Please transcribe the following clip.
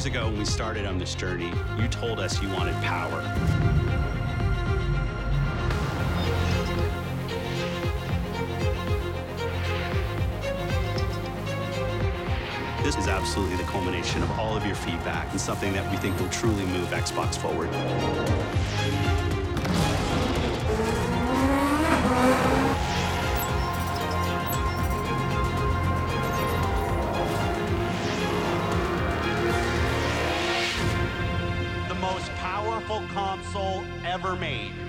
ago when we started on this journey, you told us you wanted power. This is absolutely the culmination of all of your feedback and something that we think will truly move Xbox forward. The most powerful console ever made.